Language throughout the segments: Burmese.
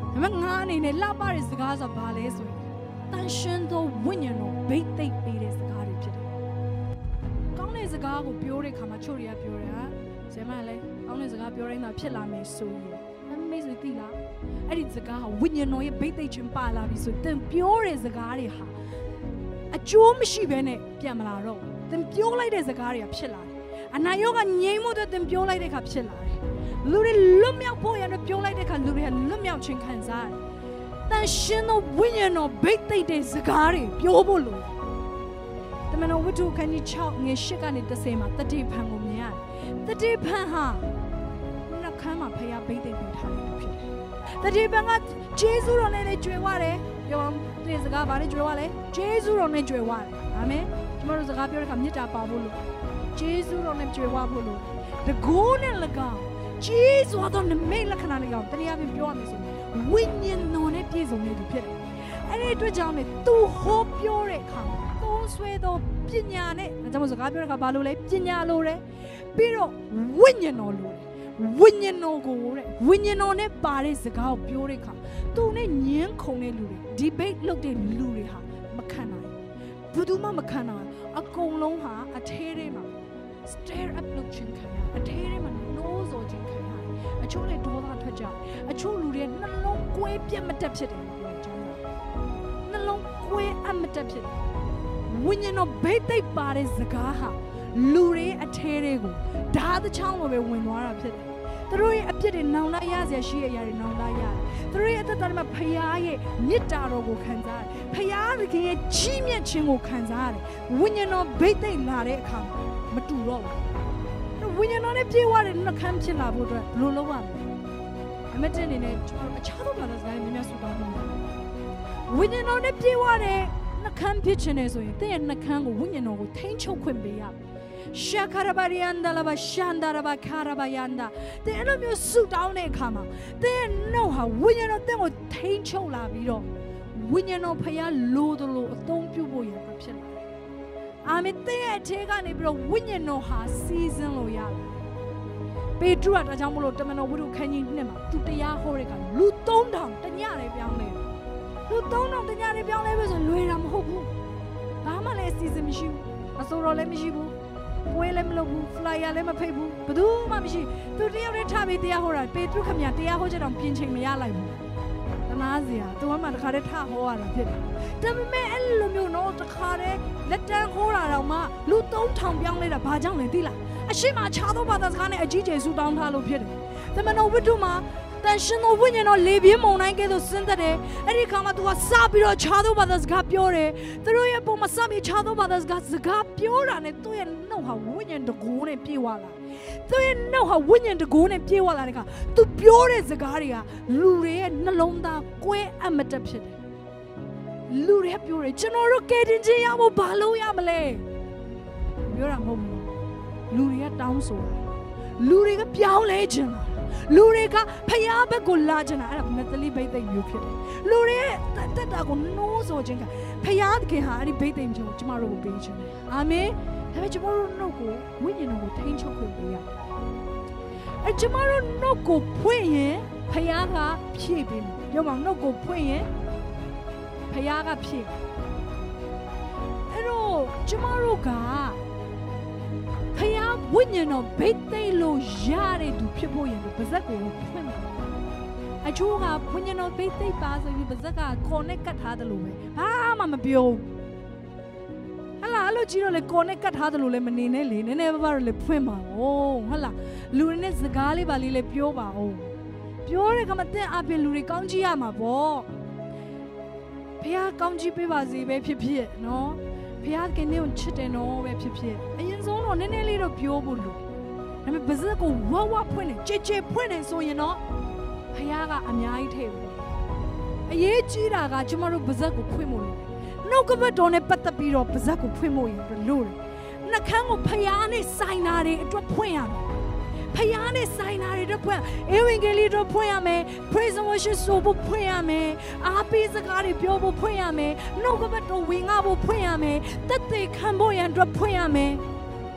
ဒါပေမဲ့ငါအနေနဲ့လှပတဲ့စကားဆိုဘာလဲဆိုရင်တန်ရှင်းသောဝိညာဉ်တော်ဘိတ်သိက်ပေးတဲ့စကားတွေဖြစ်တယ်။ကောင်းတဲ့စကားကိုပြောတဲ့အခါမှာချို့တွေကပြောတယ်ဟာဇေမလည်းကောင်းတဲ့စကားပြောတိုင်းသာဖြစ်လာမယ်ဆိုရင်မိတ်ဆွေသိလားအဲ့ဒီစကားဟာဝိညာဉ်တော်ရဲ့ဘိတ်သိက်ခြင်းပါလာပြီဆိုသင်ပြောတဲ့စကားတွေဟာအကျိုးမရှိဘဲနဲ့ပြန်မလာတော့သင်ပြောလိုက်တဲ့စကားတွေကဖြစ်လာတယ်။အနာရောဂါငြိမ်းမှုတဲ့သင်ပြောလိုက်တဲ့အခါဖြစ်လာတယ်။လူတွေလွတ်မြောက်ဖို့ရတဲ့ပြောလိုက်တဲ့အခါလူတွေကလွတ်မြောက်ခြင်းခံစားတယ်။တန်ရှင်းသောဝိညာဉ်တော်ဘိတ်သိက်တဲ့စကားတွေပြောဖို့လိုတယ်။တမန်တော်ဝတ္ထုခန်းကြီး6ငွေ8ကနေ10မှာတတိဖန်ကိုမြင်ရတယ်။တတိဖန်ဟာနှုတ်ခမ်းမှာဖျားဘိတ်သိက်ပေးထားတယ်လို့ဖြစ်တယ်။တတိဖန်ကဂျေဇုတော်နဲ့လည်းကြွယ်ဝတယ်။ပြောတဲ့စကားဘာနဲ့ကြွယ်ဝလဲ။ဂျေဇုတော်နဲ့ကြွယ်ဝတယ်။အာမင်။ကျွန်တော်တို့စကားပြောတဲ့အခါမေတ္တာပါဖို့လိုတယ်။ဂျေဇုတော်နဲ့ကြွယ်ဝဖို့လိုတယ်။တကိုးနဲ့၎င်းဂျေဇုတော်နဲ့မိတ်လက္ခဏာ၎င်းတရားပြပြောရမယ်ဆိုရင်ဝိညာဉ်တော်နဲ့ပြည့်စုံနေသူဖြစ်တယ်။အဲ့ဒီအတွက်ကြောင့်လေသူဟောပြောတဲ့အခါမှာသုံးဆွဲသောပညာနဲ့ဒါကြောင့်စကားပြောတဲ့အခါဘာလို့လဲပညာလိုတယ်ပြီးတော့ဝိညာဉ်တော်လိုတယ်ဝိညာဉ်တော်ကိုတဲ့ဝိညာဉ်တော်နဲ့ပါတဲ့စကားကိုပြောတဲ့အခါသူနဲ့ညင်းခုန်တဲ့လူတွေ debate လုပ်တဲ့လူတွေဟာမခံနိုင်ဘူးသူမှမခံနိုင်အကုန်လုံးဟာအထဲထဲမှာ stare up လုပ်ခြင်းခံရအထဲထဲမှာနိုးစော်ခြင်းခံရအချို့လည်းဒေါသထွက်ကြအချို့လူတွေနှလုံးကွဲပြတ်မတက်ဖြစ်တယ်ပြောကြတယ်နှလုံးကွဲအမတက်ဖြစ်တယ်ဝိညာဉ်တော်ဘိတ်သိက်ပါတဲ့စကားဟာလူတွေအထဲတွေကိုဓာတ်ချောင်းလိုပဲဝင်သွားတာဖြစ်တယ်သူတို့ရဲ့အပြစ်တွေနောင်လာရစရာရှိတဲ့အရာတွေနောင်လာရတယ်သူတို့ရဲ့အသက်တာမှာဖခင်ရဲ့မေတ္တာတော်ကိုခံစားရတယ်ဖခင်ရဲ့ကြီးမြတ်ခြင်းကိုခံစားရတယ်ဝိညာဉ်တော်ဘိတ်သိက်လာတဲ့အခါမတူတော့ဘူးဝိညာဉ်တော်နဲ့ပြေဝတဲ့နှခမ်းဖြစ်လာဖို့အတွက်ဘယ်လိုလုပ်ရမလဲအမတ်တင်နေနဲ့ကျွန်တော်အခြားသောဘာသာစကားတွေများများဆိုတော့ဝိညာဉ်တော်နဲ့ပြေဝတဲ့နှခမ်းဖြစ်ခြင်းနဲ့ဆိုရင်တင့်ရဲ့နှခမ်းကိုဝိညာဉ်တော်ကိုထိန်းချုပ်ခွင့်ပေးရရှာခရဘာရီယန်ဒါလာဘာရှန်ဒါရဘာခါရဘာယန်ဒါတဲ့အဲ့လိုမျိုးဆုတောင်းတဲ့အခါမှာတဲ့ရဲ့နှုတ်ဟာဝိညာဉ်တော်တဲ့ကိုထိန်းချုပ်လာပြီးတော့ဝိညာဉ်တော်ဖျားလိုသလိုအသုံးပြုဖို့ရဖြစ်လာတယ်အာမင်တဲ့ရဲ့အခြေကနေပြီးတော့ဝိညာဉ်တော်ဟာစီးစင်းလို့ရလာပေတရုကဒါကြောင့်မလို့တမန်တော်ဝတ္ထုခန်းကြီး2မှာသူတရားဟောတဲ့အခါလူ3000တညလေးပြောင်းလဲလူ3000တညလေးပြောင်းလဲပဲဆိုလွယ်တာမဟုတ်ဘူးဘာမှလည်းအစီအစဉ်မရှိဘူးအစိုးရလည်းမရှိဘူးပွဲလည်းမလုပ်ဘူးဖလိုင်ယာလည်းမဖိတ်ဘူးဘယ်သူမှမရှိသူတယောက်တည်းထားပြီးတရားဟောတာပေတရုခမညာတရားဟောချက်တော့ပြင်ချိန်မရလိုက်ဘူးတနာစရာသူမှတခါတည်းထဟောရတာဖြစ်တယ်ဒါပေမဲ့အဲ့လိုမျိုးတော့တခါတည်းလက်တန်းဟောတာတော့မှလူ3000ပြောင်းလဲတာဘာကြောင့်လဲသိလားအရှိမခြားသောဘာသာစကားနဲ့အကြီးကျယ်ဆူတောင်းထားလို့ဖြစ်တယ်။သမန်တော်ဝတ္ထုမှာတန်ရှင်သောဝိညာဉ်တော်လေပြင်းမုန်တိုင်းကဲ့သို့ဆင်းသက်တယ်။အဲ့ဒီခါမှာသူကစပြီးတော့ခြားသောဘာသာစကားပြောတယ်။သူတို့ရဲ့ပုံမှာစပြီးခြားသောဘာသာစကားပြောတာနဲ့သူ့ရဲ့နှုတ်ဟာဝိညာဉ်တကိုးနဲ့ပြေဝလာ။သူ့ရဲ့နှုတ်ဟာဝိညာဉ်တကိုးနဲ့ပြေဝလာတဲ့အခါသူပြောတဲ့စကားတွေကလူတွေရဲ့နှလုံးသားကွဲအမတက်ဖြစ်တယ်။လူတွေပြောတယ်ကျွန်တော်တို့ကယ်တင်ခြင်းရဖို့ဘာလုပ်ရမလဲ။ပြောတာမဟုတ်ဘူး။လူတွေကတောင်းဆိုတာလူတွေကပြောင်းလဲခြင်းလားလူတွေကဖျားဘက်ကိုလာခြင်းလားအဲ့ဒါမသလိဘိတ်သိက်မျိုးဖြစ်တယ်လူတွေရဲ့တက်တာကိုနိုးစောခြင်းကဖျားသခင်ဟာအဲ့ဒီဘိတ်သိက်မျိုးကိုကျမတို့ကိုပေးခြင်းတယ်အာမင်ဒါပေမဲ့ကျမတို့နှုတ်ကိုဝိညာဉ်တော်ကိုထိန်းချုပ်ခွင့်ပေးရအဲ့ကျမတို့နှုတ်ကိုဖွင့်ရင်ဖျားကဖြည့်ပေးမယ်ပြောမှာနှုတ်ကိုဖွင့်ရင်ဖျားကဖြည့်အဲ့တော့ကျမတို့ကဖျားဝိညာဉ်တော်ဘိတ်သိက်လို့ရတဲ့သူဖြစ်ဖို့ရင်ပါဇက်ကိုဖွင့်မှာအချို့ကဝိညာဉ်တော်ဘိတ်သိက်ပါဆိုပြီးပါဇက်ကခေါ်နဲ့ကတ်ထားတယ်လို့ပဲဘာမှမပြောဟလာအဲ့လိုကြီးတော့လေခေါ်နဲ့ကတ်ထားတယ်လို့လည်းမနေနဲ့လေနည်းနည်းပါးပါတော့လေဖွင့်ပါဦးဟလာလူတွေနဲ့စကားလေးပါလေးလေပြောပါဦးပြောတဲ့ကမတဲ့အပြင်လူတွေကောင်းကြီးရမှာပေါ့ဖျားကောင်းကြီးပေးပါစေပဲဖြစ်ဖြစ်နော်ဖျားကနေကိုချစ်တယ်နော်ပဲဖြစ်ဖြစ်အရင်ဆုံးတော့နည်းနည်းလေးတော့ပြောဖို့လို့ဒါပေမဲ့ပါဇက်ကိုဝဝဖွင့်နေကြဲကြဲဖွင့်နေဆိုရင်တော့ဖျားကအများကြီးထည့်ဘူးအရေးကြီးတာကကျမတို့ပါဇက်ကိုဖွင့်ဖို့လို့နှုတ်ကပတ်တော်နဲ့ပတ်သက်ပြီးတော့ပါဇက်ကိုဖွင့်ဖို့ရင်လို့တယ်နှခမ်းကိုဖျားနဲ့ဆိုင်တာတွေအတွက်ဖွင့်ရမယ်ဖျားနဲ့ဆိုင်တာတွေအတွက်ဖွင့်ဧဝံဂေလိအတွက်ဖွင့်ရမယ် praise and worship ဆိုဖို့ဖွင့်ရမယ်အားပေးစကားတွေပြောဖို့ဖွင့်ရမယ်နှုတ်ကပတ်တော်ဝင်ငါဖို့ဖွင့်ရမယ်သက်သေခံဖို့ရန်အတွက်ဖွင့်ရမယ်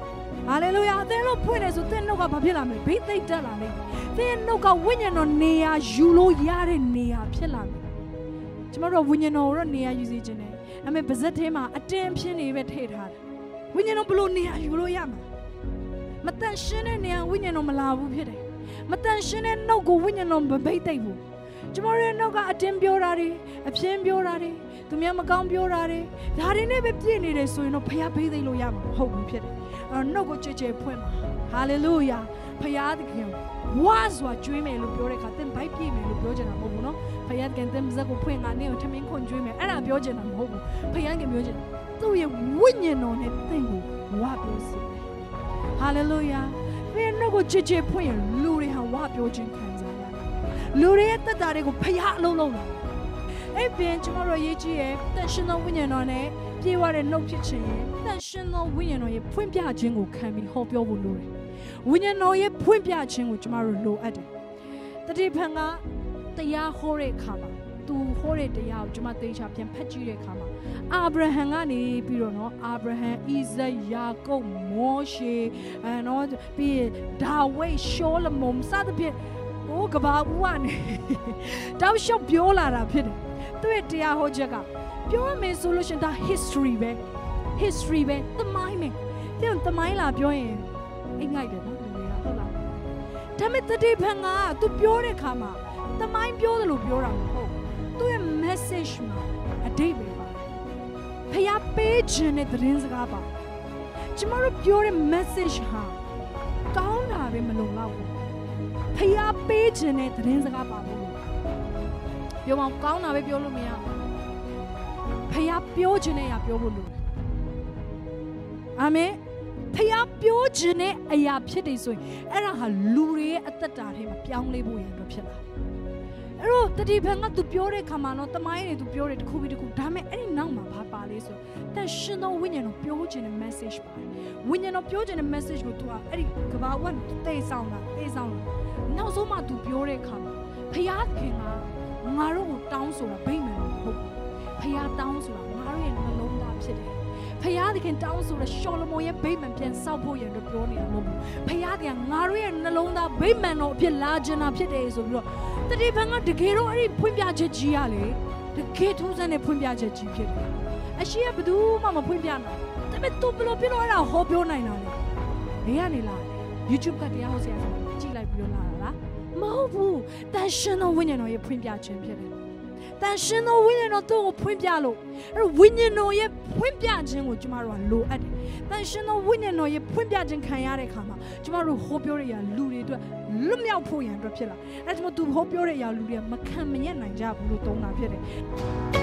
ဟာလေလုယာသင်တို့ဖွင့်တယ်ဆိုသင်တို့ကဘာဖြစ်လာမလဲဘိသိက်တက်လာလိမ့်သင်တို့ကဝိညာဉ်တော်နေရာယူလို့ရတဲ့နေရာဖြစ်လာမယ်ကျမတို့ဝိညာဉ်တော်ကိုနေရာယူစီခြင်းနဲ့အမေပါဇက်ထဲမှာအတင်းဖြစ်နေပဲထည့်ထားတယ်ဝိညာဉ်တော်ဘလို့နေရာယူလို့ရမှာမတန်ရှင်းတဲ့နေရာဝိညာဉ်တော်မလာဘူးဖြစ်တယ်မတန်ရှင်းတဲ့နှုတ်ကိုဝိညာဉ်တော်မဘိသိက်ဘူးကျမတို့ရဲ့နှုတ်ကအတင်းပြောတာတွေအပြင်းပြောတာတွေသူများမကောင်းပြောတာတွေဒါတွေနဲ့ပဲပြည့်နေတယ်ဆိုရင်တော့ဖခင်ဘိသိက်လို့ရမှာမဟုတ်ဘူးဖြစ်တယ်အဲ့တော့နှုတ်ကိုကြည်ကြည်ဖွင့်ပါဟာလေလုယာဖခင်သခင်ဝါစွာကျွေးမယ်လို့ပြောတဲ့အခါသင်ဘိုက်ပြည့်မယ်လို့ပြောချင်တာမဟုတ်ဘူးနော်ဖခင်ကသင်ဇက်ကိုဖွင့်ငါနဲ့ကိုထမင်းခွန်ကျွေးမယ်အဲ့ဒါပြောချင်တာမဟုတ်ဘူးဖခင်ကပြောချင်သူ့ရဲ့ဝိညာဉ်တော်နဲ့သင်ကိုဝါပြောစေတယ်ဟာလေလုယာဖခင်နှုတ်ကိုကြည်ကြည်ဖွင့်ရင်လူတွေဟာဝါပြောခြင်းခံစားရတယ်လူတွေရဲ့တက်တာတွေကိုဖခင်အလုံးလုံးလာအဲ့ပြင်ကျမတို့ရေးကြည့်ရဲ့တန်ရှင်သောဝိညာဉ်တော်နဲ့ပြေဝတဲ့နှုတ်ဖြစ်ခြင်းရဲ့တန်ရှင်သောဝိညာဉ်တော်ရဲ့ဖွင့်ပြခြင်းကိုခံပြီးဟောပြောဖို့လိုတယ်ဝိညာဉ်တော်ရဲ့ဖွင့်ပြခြင်းကိုကျမတို့လိုအပ်တယ်တတိဖန်ကတရားဟောတဲ့အခါမှာသူဟောတဲ့တရားကိုကျမသေချာပြန်ဖတ်ကြည့်တဲ့အခါမှာအာဗြဟံကနေပြီးတော့နော်အာဗြဟံဣဇက်ယာကုပ်မောရှေနော်ပြီးဒါဝိဒ်ရှောလမုန်စသဖြင့်ကဘာဦးကနေတောက်လျှောက်ပြောလာတာဖြစ်တယ်သူရဲ့တရားဟောချက်ကပြောရမယ်ဆိုလို့ရှင်ဒါ history ပဲသမိုင်းပဲတဲ့သမိုင်းလာပြောရင်အိမ်ငိုက်တယ်နော်လူတွေကဟုတ်လားဒါပေမဲ့တတိဖန်ကသူပြောတဲ့ခါမှာသမိုင်းပြောတယ်လို့ပြောတာမဟုတ်သူရဲ့ message မှာအဓိပ္ပာယ်ပါဖျားပေးခြင်းတဲ့သတင်းစကားပါကျမတို့ပြောတဲ့ message ဟာကောင်းတာပဲမလုံလောက်ဘူးဖျားပေးခြင်းတဲ့သတင်းစကားပါလို့ပြောမကောင်းတာပဲပြောလို့မရဘူးဖျားပြောခြင်းနဲ့ရပြောဖို့လိုတယ်အာမင်ဖျားပြောခြင်းနဲ့အရာဖြစ်တယ်ဆိုရင်အဲ့ဒါဟာလူတွေရဲ့အသက်တာထဲမှာပြောင်းလဲဖို့ရတော့ဖြစ်လာအဲ့တော့တတိဖန်ကသူပြောတဲ့ခါမှာတော့တမိုင်းတွေသူပြောတယ်တစ်ခုပြီးတစ်ခုဒါပေမဲ့အဲ့ဒီနောက်မှာဘာပါလဲဆိုတန်ရှင်သောဝိညာဉ်တော်ပြောခြင်းနဲ့ message ပါတယ်ဝိညာဉ်တော်ပြောခြင်းနဲ့ message ကိုသူကအဲ့ဒီကဘာဝတ်တေးဆောင်တာနောက်ဆုံးမှသူပြောတဲ့ခါမှာဖျားခင်ကငါတို့ကိုတောင်းဆိုတာဗိမာန်လို့မဟုတ်ဘူးဖျားတောင်းဆိုတာငါတို့ရဲ့နှလုံးသားဖြစ်တယ်ဖျားသခင်တောင်းဆိုတာရှောလမုန်ရဲ့ဗိမာန်ပြန်ဆောက်ဖို့ရန်တို့ပြောနေတာမဟုတ်ဘူးဖျားကငါတို့ရဲ့နှလုံးသားဗိမာန်တော်အဖြစ်လာခြင်းတာဖြစ်တယ်ဆိုပြီးတော့တတိဖန်ကတကယ်တော့အဲ့ဒီဖွင့်ပြချက်ကြီးရလေတကယ်ထူးဆန်းတဲ့ဖွင့်ပြချက်ကြီးဖြစ်တယ်အရှိရဘယ်သူမှမဖွင့်ပြနိုင်ဒါပေမဲ့သူဘယ်လိုဖြစ်လို့အဲ့ဒါဟောပြောနိုင်တာလဲဘယ်ကနေလာလဲ YouTube ကတရားဟောဆရာကြည့်လိုက်ပြီးတော့လာတာလားမဟုတ်ဘူးတန်ရှင်သောဝိညာဉ်တော်ရဲ့ဖွင့်ပြခြင်းဖြစ်တယ်တန်ရှင်သောဝိညာဉ်တော်သူ့ကိုဖွင့်ပြလို့အဲ့ဝိညာဉ်တော်ရဲ့ဖွင့်ပြခြင်းကိုကျမတို့ကလိုအပ်တယ်တန်ရှင်သောဝိညာဉ်တော်ရဲ့ဖွင့်ပြခြင်းခံရတဲ့အခါမှာကျမတို့ဟောပြောတဲ့အရာလူတွေအတွက်လွတ်မြောက်ဖို့ရန်အတွက်ဖြစ်လာအဲ့ဒါကြောင့်သူဟောပြောတဲ့အရာလူတွေကမခံမညက်နိုင်ကြဘူးလို့သုံးတာဖြစ်တယ်